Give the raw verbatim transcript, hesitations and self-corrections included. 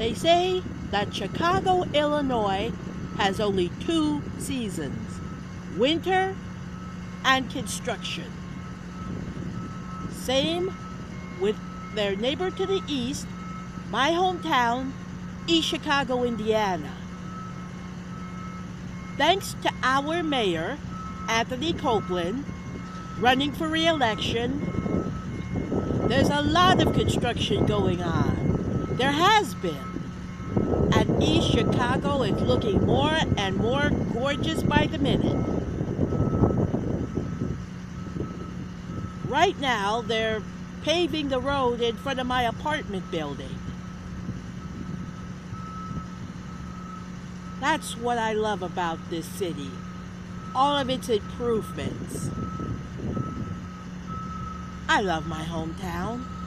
They say that Chicago, Illinois has only two seasons, winter and construction. Same with their neighbor to the east, my hometown, East Chicago, Indiana. Thanks to our mayor, Anthony Copeland, running for re-election, there's a lot of construction going on. There has been. And East Chicago is looking more and more gorgeous by the minute. Right now, they're paving the road in front of my apartment building. That's what I love about this city. All of its improvements. I love my hometown.